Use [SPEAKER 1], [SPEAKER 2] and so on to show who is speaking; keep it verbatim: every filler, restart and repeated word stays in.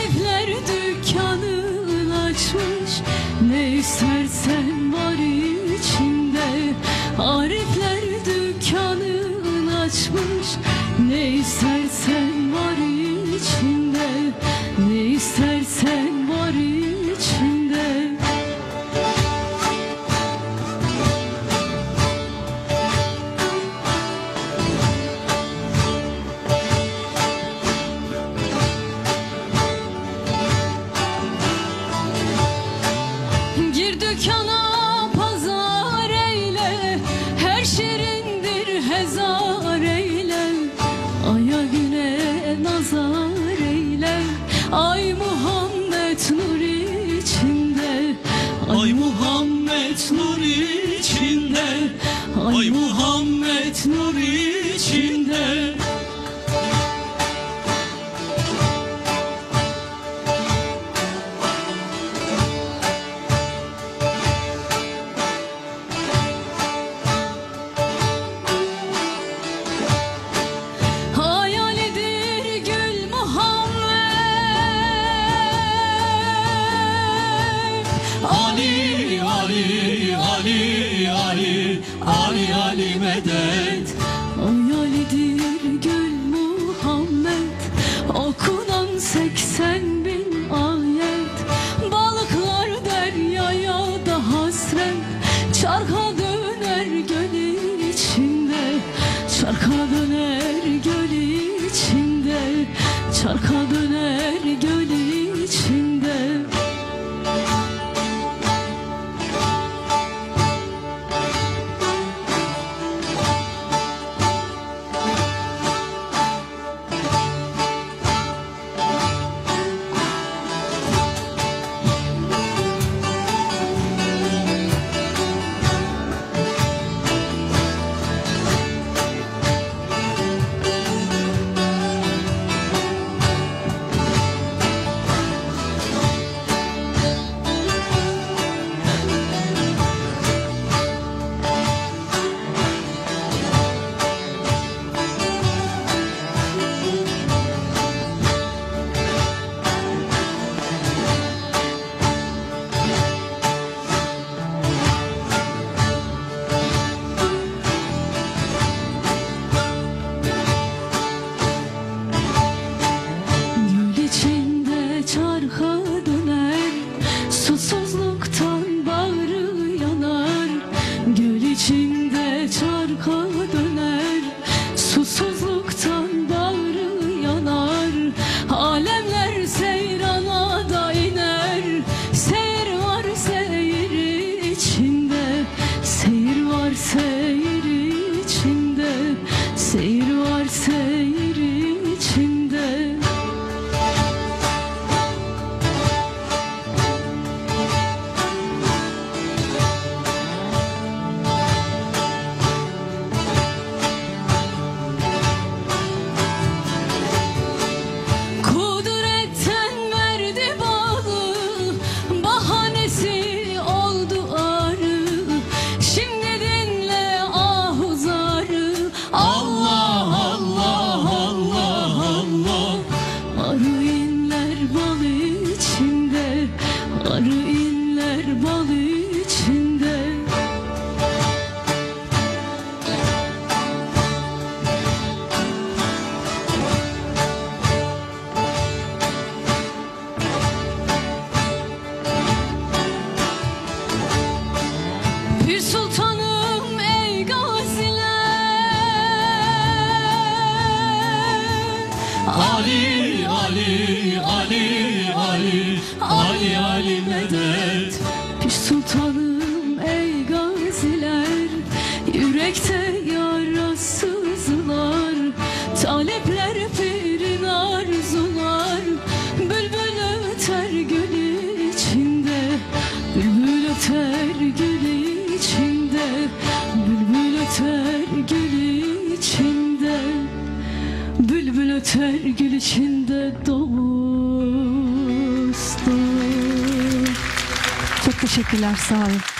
[SPEAKER 1] Arifler dükkanını açmış, ne istersen var içinde. Arifler dükkanını açmış, ne istersen var içinde. Ne istersen var içinde. Gir dükkana pazar eyle, her şirindir hezar eyle. Aya güne nazar eyle, ay Muhammed nur içinde. Ay Muhammed nur içinde. Ay Muhammed nur içinde. Ali, Ali, Ali, Ali, Ali, Ali medet. Hayalidir gül Muhammed, okunan seksen bin ayet. Balıklar deryaya da hasret, çarka döner göl içinde. Çarka döner göl içinde. Çarka döner göl içinde. Çarka döner, susuzluktan bağrı yanar. Göl içinde çarka döner, susuzluktan bağrı yanar. Alemler seyrana da iner, seyir var seyir içinde. Seyir var seyir içinde. Seyir var seyir içinde. Arı inler bal içinde. Pir sultanım ey gaziler, Ali, Ali, Ali, Ali, Ali, Ali medet. Pir sultanım ey gaziler, yürekte yarasızlar. Talepler pirin arzular, bülbül öter gül içinde. Bülbül öter gül içinde. Bülbül öter gül içinde. Bülbül öter gül içinde dostum.
[SPEAKER 2] Çok teşekkürler, sağ olun.